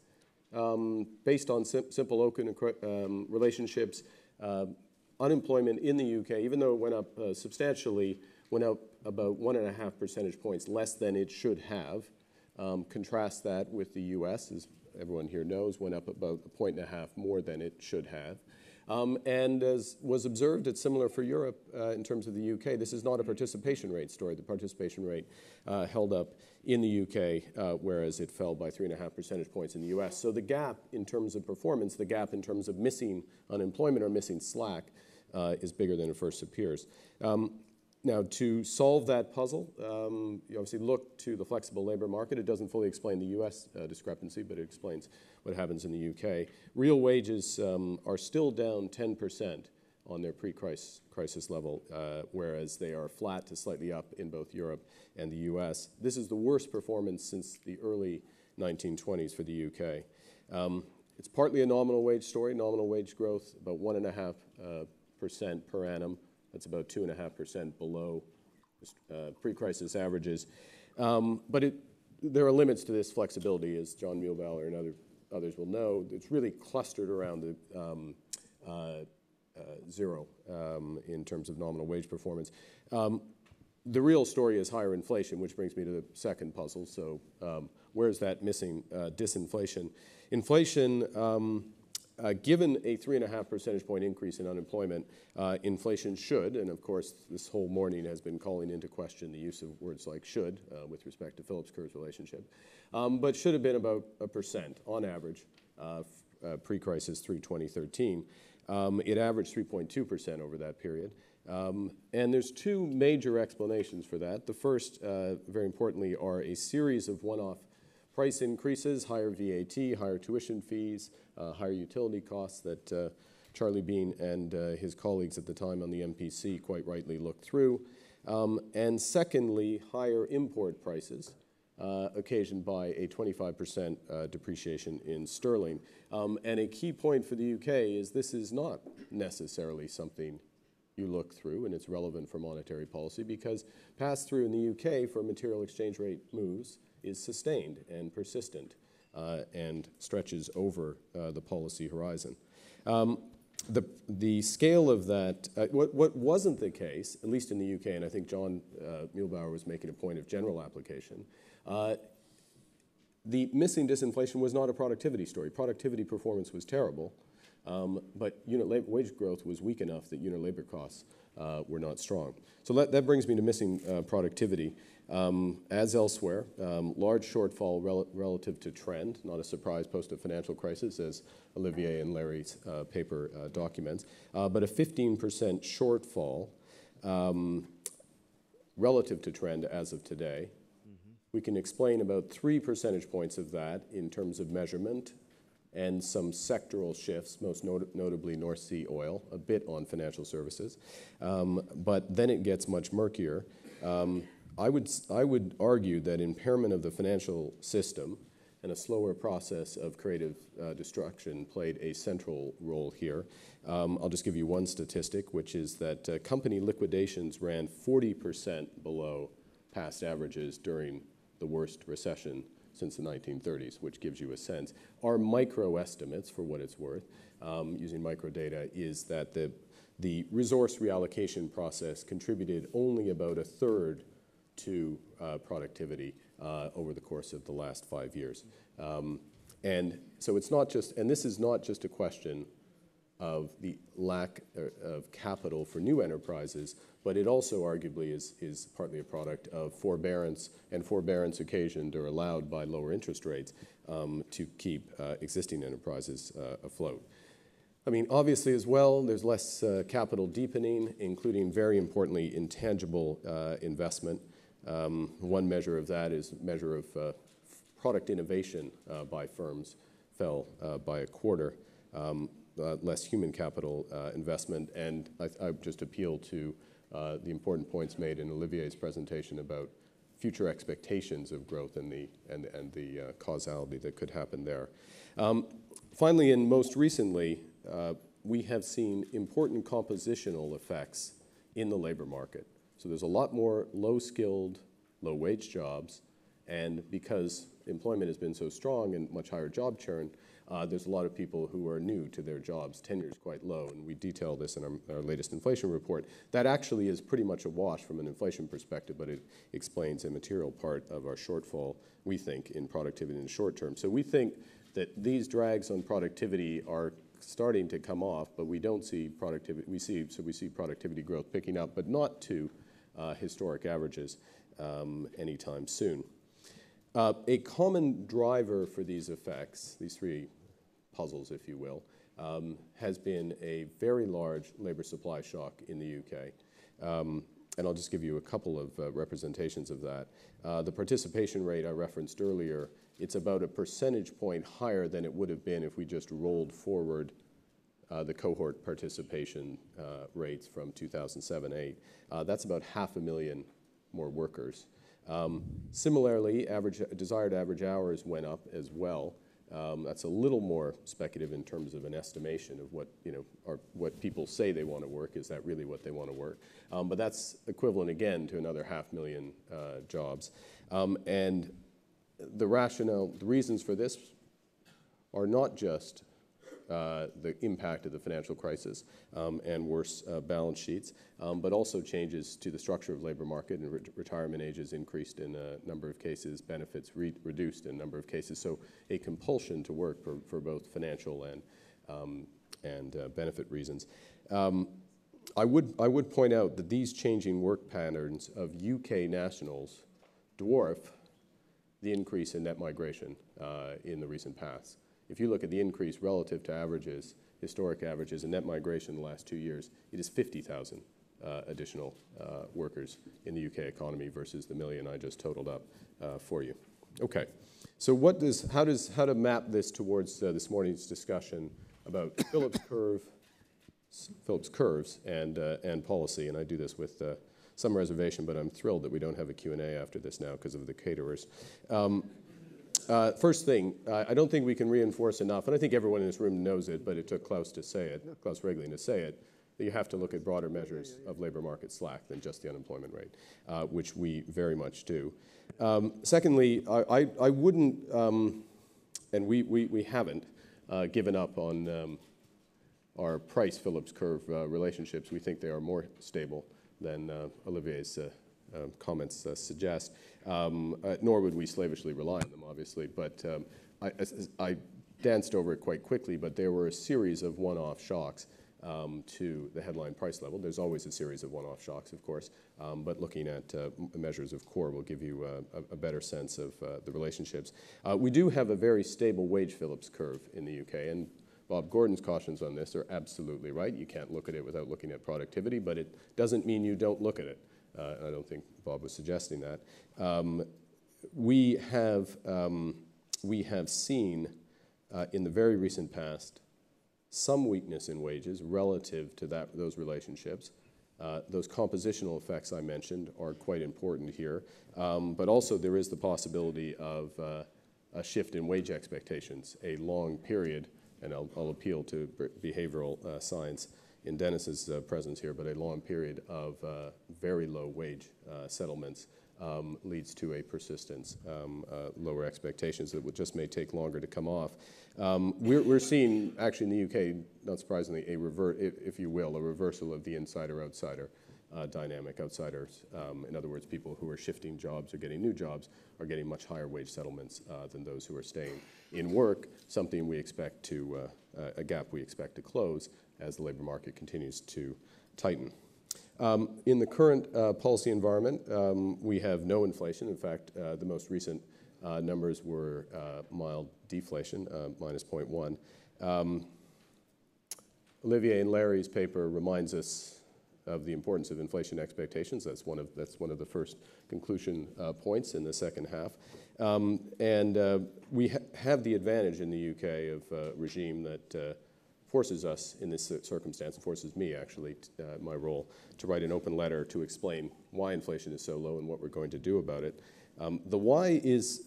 um, based on sim simple open um, relationships, uh, unemployment in the U K, even though it went up uh, substantially, went up about one and a half percentage points less than it should have. Um, contrast that with the U S, as everyone here knows, went up about a point and a half more than it should have. Um, and as was observed, it's similar for Europe uh, in terms of the U K. This is not a participation rate story. The participation rate uh, held up in the U K, uh, whereas it fell by three and a half percentage points in the U S. So the gap in terms of performance, the gap in terms of missing unemployment or missing slack, Uh, is bigger than it first appears. Um, now, to solve that puzzle, um, you obviously look to the flexible labor market. It doesn't fully explain the U S uh, discrepancy, but it explains what happens in the U K. Real wages um, are still down ten percent on their pre-crisis crisis level, uh, whereas they are flat to slightly up in both Europe and the U S. This is the worst performance since the early nineteen twenties for the U K. Um, it's partly a nominal wage story, nominal wage growth, about one and a half uh, percent per annum. That's about two and a half percent below uh, pre-crisis averages. Um, but it, there are limits to this flexibility, as John Muehlbauer and other, others will know. It's really clustered around the um, uh, uh, zero um, in terms of nominal wage performance. Um, the real story is higher inflation, which brings me to the second puzzle. So um, where's that missing uh, disinflation? Inflation, um, Uh, given a three and a half percentage point increase in unemployment, uh, inflation should, and of course this whole morning has been calling into question the use of words like should uh, with respect to Phillips Kerr's relationship, um, but should have been about a percent on average uh, uh, pre-crisis through twenty thirteen. Um, it averaged three point two percent over that period. Um, and there's two major explanations for that. The first, uh, very importantly, are a series of one-off price increases, higher V A T, higher tuition fees, uh, higher utility costs that uh, Charlie Bean and uh, his colleagues at the time on the M P C quite rightly looked through. Um, and secondly, higher import prices uh, occasioned by a twenty-five percent uh, depreciation in sterling. Um, and a key point for the U K is this is not necessarily something you look through, and it's relevant for monetary policy because pass-through in the U K for material exchange rate moves is sustained and persistent uh, and stretches over uh, the policy horizon. Um, the, the scale of that, uh, what, what wasn't the case, at least in the U K, and I think John uh, Muehlbauer was making a point of general application, uh, the missing disinflation was not a productivity story. Productivity performance was terrible, um, but unit labor wage growth was weak enough that unit labor costs uh, were not strong. So that, that brings me to missing uh, productivity. Um, as elsewhere, um, large shortfall rel relative to trend, not a surprise post a financial crisis, as Olivier and Larry's uh, paper uh, documents, uh, but a fifteen percent shortfall um, relative to trend as of today. Mm-hmm. We can explain about three percentage points of that in terms of measurement, and some sectoral shifts, most not notably North Sea oil, a bit on financial services. Um, but then it gets much murkier. Um, I would, I would argue that impairment of the financial system and a slower process of creative uh, destruction played a central role here. Um, I'll just give you one statistic, which is that uh, company liquidations ran forty percent below past averages during the worst recession since the nineteen thirties, which gives you a sense. Our micro estimates, for what it's worth, um, using microdata, is that the, the resource reallocation process contributed only about a third to uh, productivity uh, over the course of the last five years. Um, and so it's not just, and this is not just a question of the lack of capital for new enterprises, but it also arguably is, is partly a product of forbearance, and forbearance occasioned or allowed by lower interest rates um, to keep uh, existing enterprises uh, afloat. I mean, obviously as well, there's less uh, capital deepening, including very importantly intangible uh, investment. Um, one measure of that is measure of uh, product innovation uh, by firms fell uh, by a quarter. Um, Uh, less human capital uh, investment, and I, I just appeal to uh, the important points made in Olivier's presentation about future expectations of growth and the, and, and the uh, causality that could happen there. Um, finally, and most recently, uh, we have seen important compositional effects in the labor market. So there's a lot more low-skilled, low-wage jobs, and because employment has been so strong and much higher job churn, Uh, there's a lot of people who are new to their jobs, tenure is quite low, and we detail this in our, our latest inflation report. That actually is pretty much a wash from an inflation perspective, but it explains a material part of our shortfall, we think, in productivity in the short term. So we think that these drags on productivity are starting to come off, but we don't see productivity, we see, so we see productivity growth picking up, but not to uh, historic averages um, anytime soon. Uh, a common driver for these effects, these three puzzles, if you will, um, has been a very large labor supply shock in the U K. Um, and I'll just give you a couple of uh, representations of that. Uh, the participation rate I referenced earlier, it's about a percentage point higher than it would have been if we just rolled forward uh, the cohort participation uh, rates from two thousand seven eight. Uh, that's about half a million more workers. Um, similarly, average, desired average hours went up as well. Um, that's a little more speculative in terms of an estimation of what, you know, are, what people say they want to work. Is that really what they want to work? Um, but that's equivalent, again, to another half million uh, jobs. Um, and the rationale, the reasons for this are not just uh, the impact of the financial crisis um, and worse uh, balance sheets, um, but also changes to the structure of the labor market, and re retirement ages increased in a number of cases, benefits re reduced in a number of cases. So a compulsion to work for, for both financial and, um, and uh, benefit reasons. Um, I would, I would point out that these changing work patterns of U K nationals dwarf the increase in net migration uh, in the recent past. If you look at the increase relative to averages, historic averages, in net migration in the last two years, it is fifty thousand uh, additional uh, workers in the U K economy versus the million I just totaled up uh, for you. Okay, so what does, how does, how to map this towards uh, this morning's discussion about Phillips curve, Phillips curves and, uh, and policy, and I do this with uh, some reservation, but I'm thrilled that we don't have a Q and A after this now because of the caterers. Um, Uh, first thing, uh, I don't think we can reinforce enough, and I think everyone in this room knows it, but it took Klaus to say it, Klaus Regling to say it, that you have to look at broader measures of labor market slack than just the unemployment rate, uh, which we very much do. Um, secondly, I, I, I wouldn't, um, and we, we, we haven't uh, given up on um, our price-Phillips curve uh, relationships. We think they are more stable than uh, Olivier's uh, Uh, comments uh, suggest, um, uh, nor would we slavishly rely on them, obviously. But um, I, I, I danced over it quite quickly, but there were a series of one-off shocks um, to the headline price level. There's always a series of one-off shocks, of course, um, but looking at uh, measures of core will give you uh, a, a better sense of uh, the relationships. Uh, we do have a very stable wage Phillips curve in the U K, and Bob Gordon's cautions on this are absolutely right. You can't look at it without looking at productivity, but it doesn't mean you don't look at it. Uh, I don't think Bob was suggesting that. Um, we have um, we have seen uh, in the very recent past, some weakness in wages relative to that, those relationships. Uh, those compositional effects I mentioned are quite important here, um, but also there is the possibility of uh, a shift in wage expectations, a long period, and I'll, I'll appeal to behavioral uh, science in Dennis's uh, presence here, but a long period of uh, very low wage uh, settlements um, leads to a persistence, um, uh, lower expectations that would just may take longer to come off. Um, we're, we're seeing, actually in the U K, not surprisingly, a revert, if, if you will, a reversal of the insider-outsider uh, dynamic. Outsiders, um, in other words, people who are shifting jobs or getting new jobs, are getting much higher wage settlements uh, than those who are staying in work, something we expect to, uh, uh, a gap we expect to close as the labor market continues to tighten. Um, in the current uh, policy environment, um, we have no inflation. In fact, uh, the most recent uh, numbers were uh, mild deflation, uh, minus zero point one. Um, Olivier and Larry's paper reminds us of the importance of inflation expectations. That's one of, that's one of the first conclusion uh, points in the second half. Um, and uh, we ha have the advantage in the U K of a regime that uh, forces us in this circumstance, forces me actually, uh, my role, to write an open letter to explain why inflation is so low and what we're going to do about it. Um, the why is,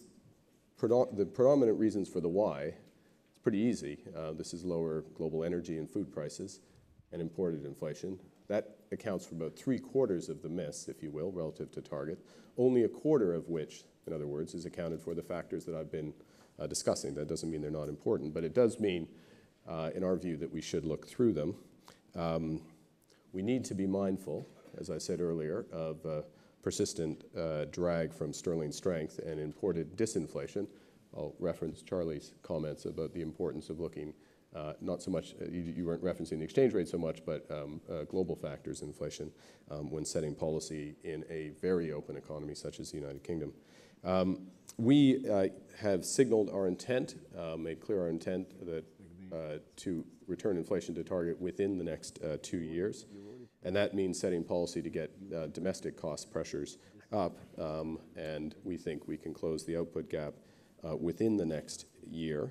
predo the predominant reasons for the why, it's pretty easy. Uh, this is lower global energy and food prices and imported inflation. That accounts for about three quarters of the miss, if you will, relative to target, only a quarter of which, in other words, is accounted for the factors that I've been uh, discussing. That doesn't mean they're not important, but it does mean Uh, in our view, that we should look through them. Um, we need to be mindful, as I said earlier, of uh, persistent uh, drag from sterling strength and imported disinflation. I'll reference Charlie's comments about the importance of looking, uh, not so much, uh, you, you weren't referencing the exchange rate so much, but um, uh, global factors, inflation, um, when setting policy in a very open economy such as the United Kingdom. Um, we uh, have signaled our intent, uh, made clear our intent that Uh, to return inflation to target within the next uh, two years. And that means setting policy to get uh, domestic cost pressures up, um, and we think we can close the output gap uh, within the next year.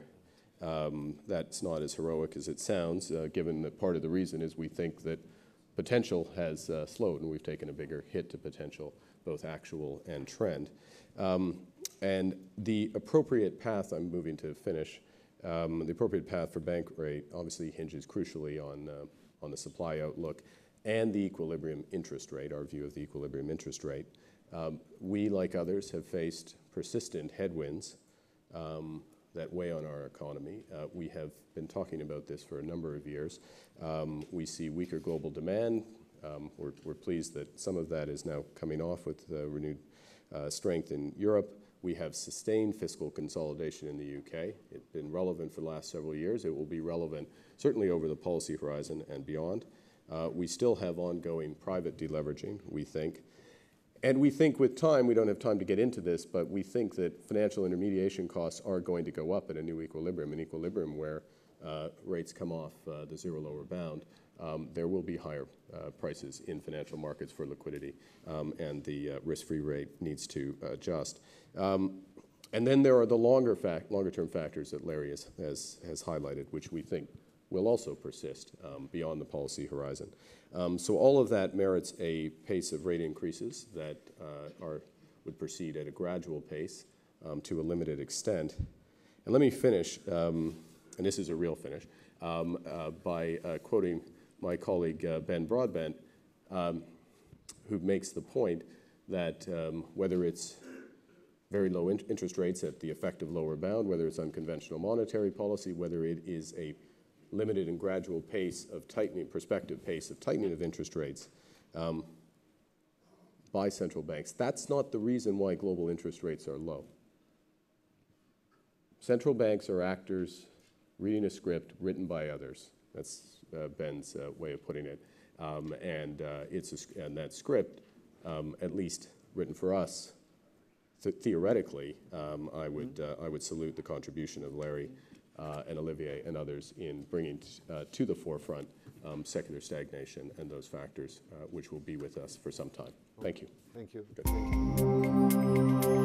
Um, that's not as heroic as it sounds, uh, given that part of the reason is we think that potential has uh, slowed, and we've taken a bigger hit to potential, both actual and trend. Um, and the appropriate path, I'm moving to finish, Um, the appropriate path for bank rate obviously hinges crucially on, uh, on the supply outlook and the equilibrium interest rate, our view of the equilibrium interest rate. Um, we, like others, have faced persistent headwinds um, that weigh on our economy. Uh, we have been talking about this for a number of years. Um, we see weaker global demand. Um, we're, we're pleased that some of that is now coming off with uh, renewed uh, strength in Europe. We have sustained fiscal consolidation in the U K. It's been relevant for the last several years. It will be relevant certainly over the policy horizon and beyond. Uh, we still have ongoing private deleveraging, we think. And we think with time, we don't have time to get into this, but we think that financial intermediation costs are going to go up at a new equilibrium, an equilibrium where uh, rates come off uh, the zero lower bound. Um, there will be higher uh, prices in financial markets for liquidity, um, and the uh, risk-free rate needs to adjust. Um, and then there are the longer fact, longer-term factors that Larry has, has, has highlighted, which we think will also persist um, beyond the policy horizon. Um, so all of that merits a pace of rate increases that uh, are, would proceed at a gradual pace um, to a limited extent. And let me finish, um, and this is a real finish, um, uh, by uh, quoting my colleague uh, Ben Broadbent, um, who makes the point that um, whether it's very low in interest rates at the effective lower bound, whether it's unconventional monetary policy, whether it is a limited and gradual pace of tightening, prospective pace of tightening of interest rates um, by central banks, that's not the reason why global interest rates are low. Central banks are actors reading a script written by others. That's uh, Ben's uh, way of putting it. Um, and, uh, it's a, and that script, um, at least written for us, th theoretically, um, I, would, uh, I would salute the contribution of Larry uh, and Olivier and others in bringing t uh, to the forefront um, secular stagnation and those factors, uh, which will be with us for some time. Thank you.
Thank you.
Good.